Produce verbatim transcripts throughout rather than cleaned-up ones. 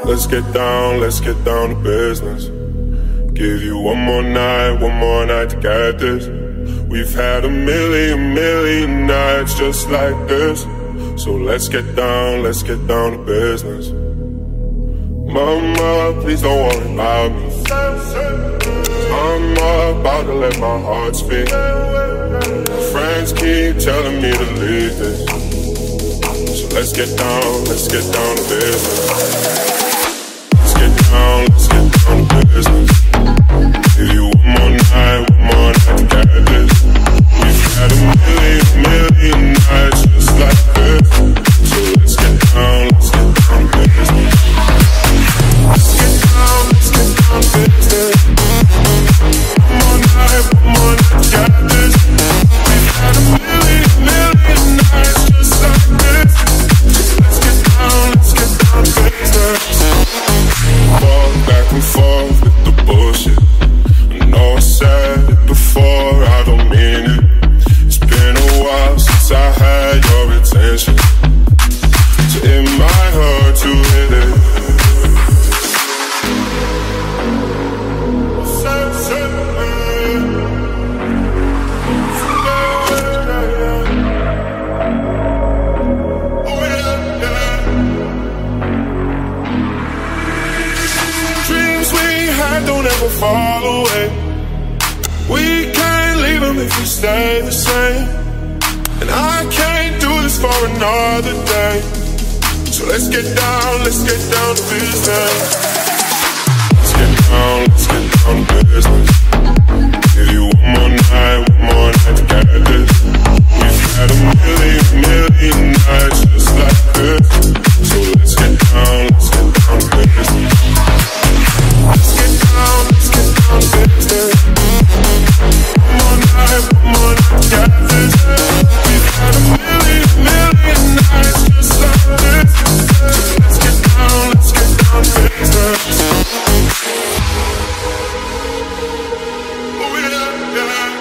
Let's get down, let's get down to business. Give you one more night, one more night to get this. We've had a million, million nights just like this. So let's get down, let's get down to business. Mama, please don't worry about me. I'm about to let my heart speak. My friends keep telling me to leave this. So let's get down, let's get down to business. Let's get down, let's get down to business. Give you one more night, one more night to get this. We've had a million, million nights just like this. So let's get down, let's get down to business. Let's get down, let's get down to business. One more night, one more night to get this. We've had a million, million nights just like this. So let's get down, let's get down to business. Fall back and forth with the bullshit. I know I said it before, I don't mean it. It's been a while since I had your attention, so it might hurt to hit it. Dreams we had don't ever fall away. We can't leave them if we stay the same. And I can't do this for another day. So let's get down, let's get down to business. Let's get down, let's get down to business. Give you one more night, one more night to get this. We've had a million, million nights just like this. So let's get down, let's get down to business. Let's get down, let's get down to business. One more night, one more night to get this. We've had a million, million nights just like this. So let's get down, let's get down to business. Oh yeah, yeah.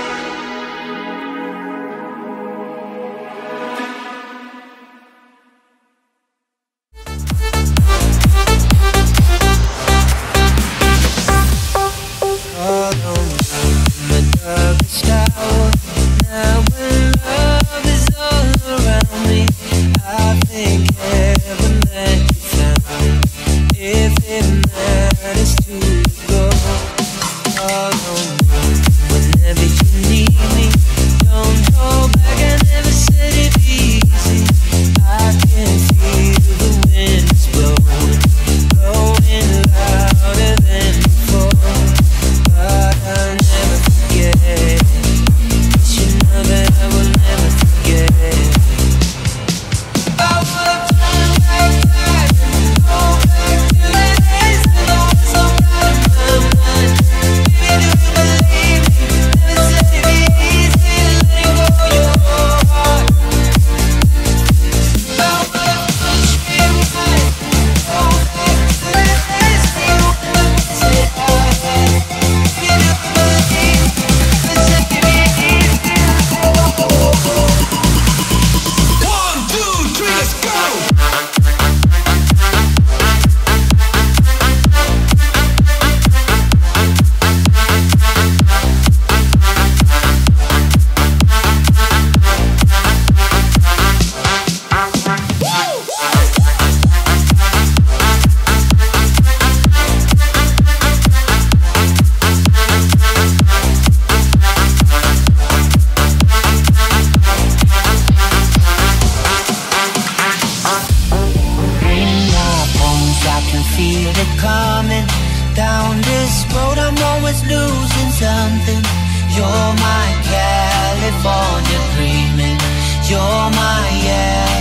You're my California dreaming. You're my yeah.